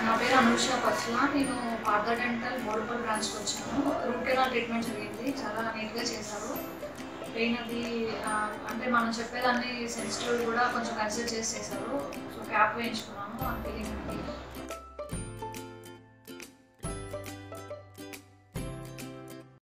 నా పేరు అనూష పట్ల. నేను పార్థ డెంటల్ బోడుపల్ బ్రాంచ్కి వచ్చాను. రూట్ కెనాల్ ట్రీట్మెంట్ జరిగింది. చాలా నీట్గా చేశారు. పెయిన్ అది అంటే మనం చెప్పేదాన్ని సెన్సిటివ్ కూడా కొంచెం కన్సిడర్ చేసి చేశారు. సో క్యాప్ వేయించుకున్నాను. ఆ ఫీలింగ్